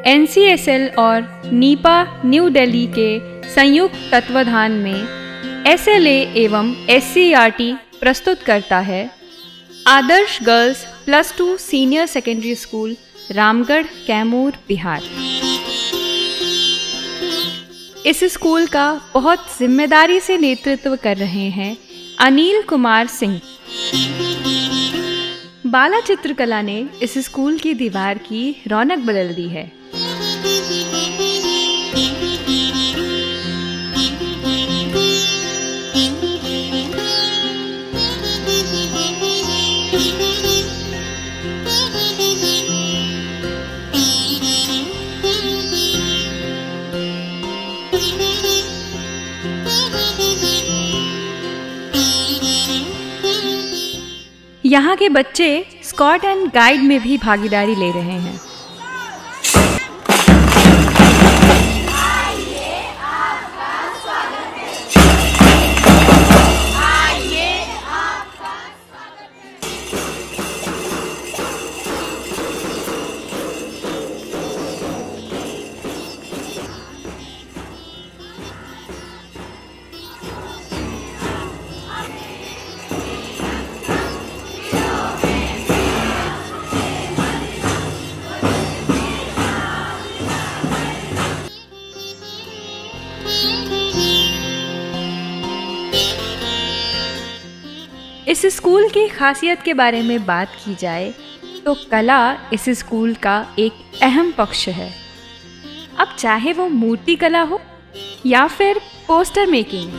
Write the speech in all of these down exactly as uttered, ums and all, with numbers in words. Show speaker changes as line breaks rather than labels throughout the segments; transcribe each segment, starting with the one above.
N C S L और NIEPA New Delhi के संयुक्त तत्वाधान में एस एल ए एवं एस सी आर टी प्रस्तुत करता है Adarsh girls plus two senior secondary school, Ramgarh, Kaimur, Bihar. इस स्कूल का बहुत जिम्मेदारी से नेतृत्व कर रहे हैं अनिल कुमार सिंह। बाला चित्रकला ने इस स्कूल की दीवार की रौनक बदल दी है। यहाँ के बच्चे स्काउट एंड गाइड में भी भागीदारी ले रहे हैं। इस स्कूल की खासियत के बारे में बात की जाए तो कला इस स्कूल का एक अहम पक्ष है। अब चाहे वो मूर्ति कला हो या फिर पोस्टर मेकिंग।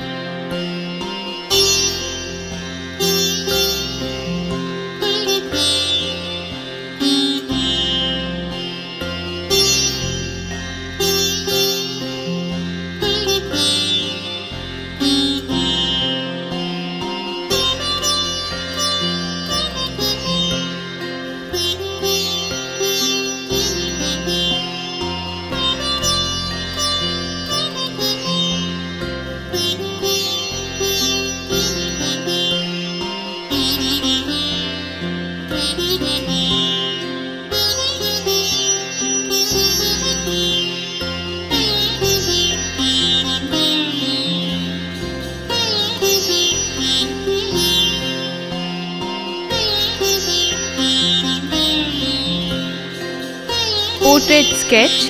पोर्ट्रेट स्केच,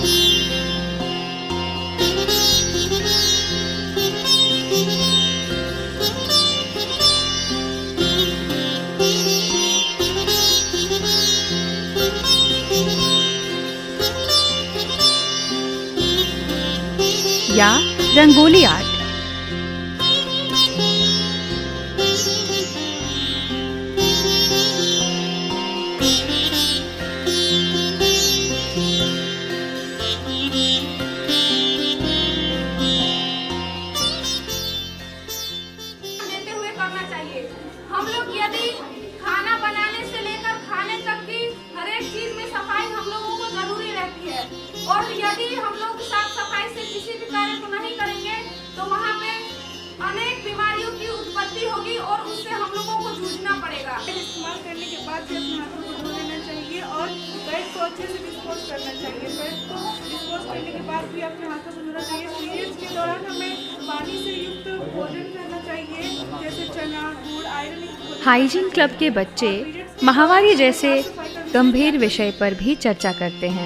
या रंगोली आर्ट।
हम लोग यदि खाना बनाने से लेकर खाने तक की हर एक चीज में सफाई हम लोगों को जरूरी रहती है, और यदि हम लोग साफ सफाई से किसी भी कार्य को नहीं करेंगे तो वहाँ पे अनेक बीमारियों की उत्पत्ति होगी और उससे हम लोगों को जूझना पड़ेगा।
इस्तेमाल करने के बाद भी अपने हाथों को धो लेना चाहिए और पैड को अच्छे से डिस्पोज करना चाहिए। पैड को डिस्पोज करने के बाद भी अपने हाथों को धोना चाहिए। पीरियड्स के दौरान हमें पानी से युक्त भोजन करना चाहिए, जैसे चना, गुड़, आयरन।
हाइजीन क्लब के बच्चे माहवारी जैसे गंभीर विषय पर भी चर्चा करते हैं।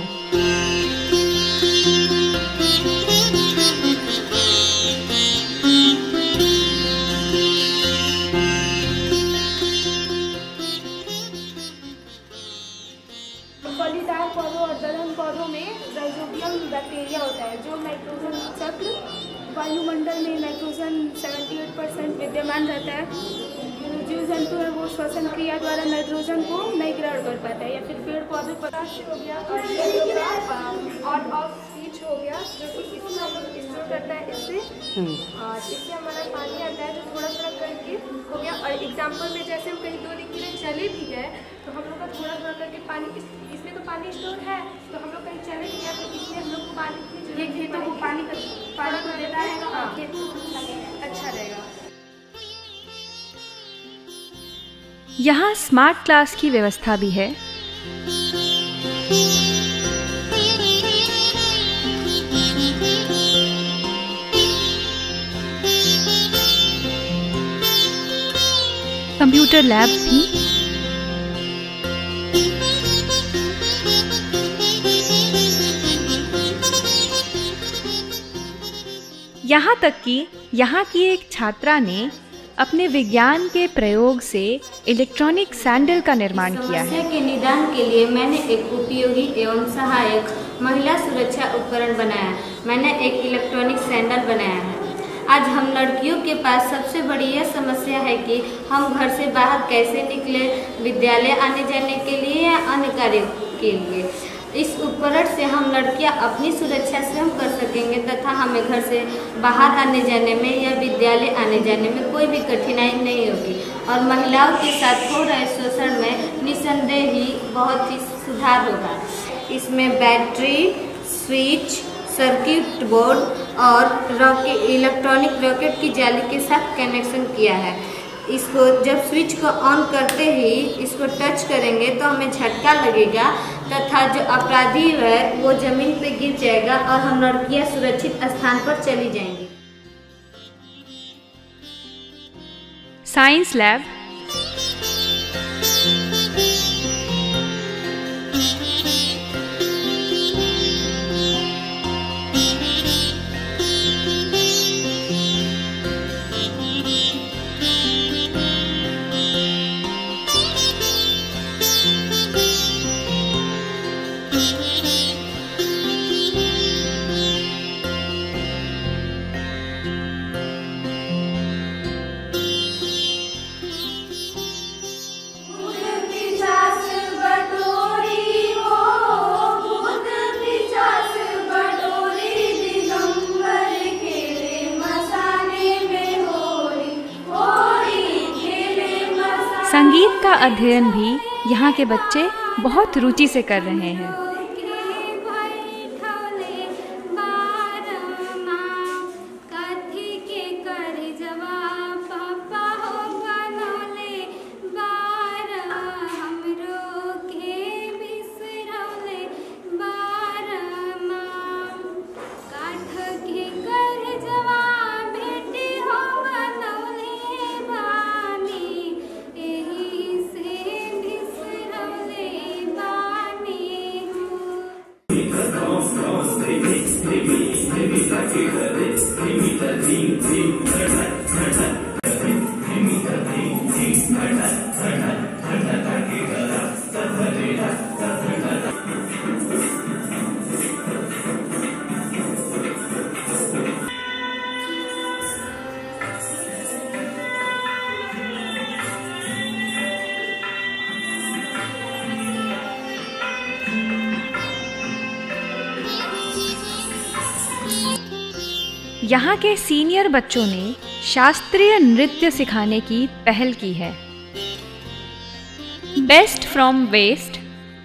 फलीदार पौधों और दलहन पौधों में राइजोबियम बैक्टीरिया होता है, जो नाइट्रोजन चक्र वायुमंडल में नाइट्रोजन अठहत्तर परसेंट विद्यमान रहता है। जीव जंतु है वो श्वसन क्रिया द्वारा नाइट्रोजन को नहीं ग्रहण कर पाता है, या फिर पेड़ पौधे पदार्थ हो गया और ऑफ स्पीच हो गया, जो कि इसमें हम लोग स्टोर करता है। इससे इससे हमारा पानी आता है जो थोड़ा थोड़ा करके हो गया। और एग्जाम्पल में जैसे हम कहीं दो दिन के लिए चले भी गए तो हम लोग का थोड़ा थोड़ा करके पानी, इस, इसमें तो पानी स्टोर है, तो हम लोग कहीं चले भी गए तो इसलिए हम लोग को पानी, ये खेतों को पानी पानी को देता है तो खेत अच्छा रहेगा।
यहाँ स्मार्ट क्लास की व्यवस्था भी है। कंप्यूटर लैब भी। यहाँ तक कि यहाँ की एक छात्रा ने अपने विज्ञान के प्रयोग से इलेक्ट्रॉनिक सैंडल का निर्माण किया है।
समस्या के निदान के लिए मैंने एक उपयोगी एवं सहायक महिला सुरक्षा उपकरण बनाया। मैंने एक इलेक्ट्रॉनिक सैंडल बनाया है। आज हम लड़कियों के पास सबसे बड़ी यह समस्या है कि हम घर से बाहर कैसे निकले, विद्यालय आने जाने के लिए या अन्य कार्यों के लिए। इस उपकरण से हम लड़कियां अपनी सुरक्षा स्वयं कर सकेंगे तथा हमें घर से बाहर आने जाने में या विद्यालय आने जाने में कोई भी कठिनाई नहीं होगी और महिलाओं के साथ हो रहे शोषण में निसंदेह ही बहुत ही सुधार होगा। इसमें बैटरी, स्विच, सर्किट बोर्ड और रॉकेट इलेक्ट्रॉनिक रॉकेट की जाली के साथ कनेक्शन किया है। इसको जब स्विच को ऑन करते ही इसको टच करेंगे तो हमें झटका लगेगा तथा जो अपराधी है वो जमीन पे गिर जाएगा और हम लड़कियां सुरक्षित स्थान पर चली जाएंगी।
Science lab. संगीत का अध्ययन भी यहाँ के बच्चे बहुत रुचि से कर रहे हैं। यहाँ के सीनियर बच्चों ने शास्त्रीय नृत्य सिखाने की पहल की है। Best from waste.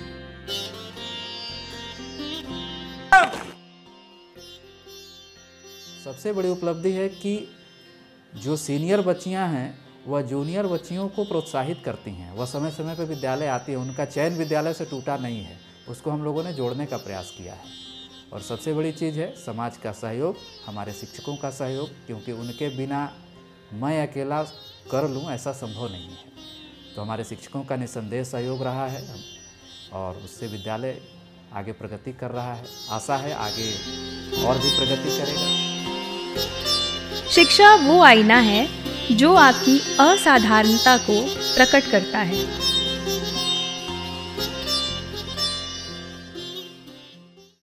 सबसे बड़ी उपलब्धि है कि जो सीनियर बच्चियां हैं वह जूनियर बच्चियों को प्रोत्साहित करती हैं। वह समय समय पर विद्यालय आती है, उनका चयन विद्यालय से टूटा नहीं है, उसको हम लोगों ने जोड़ने का प्रयास किया है। और सबसे बड़ी चीज़ है समाज का सहयोग, हमारे शिक्षकों का सहयोग, क्योंकि उनके बिना मैं अकेला कर लूँ ऐसा संभव नहीं है। तो हमारे शिक्षकों का निसंदेह सहयोग रहा है और उससे विद्यालय आगे प्रगति कर रहा है। आशा है आगे और भी प्रगति करेगा।
शिक्षा वो आईना है जो आपकी असाधारणता को प्रकट करता है।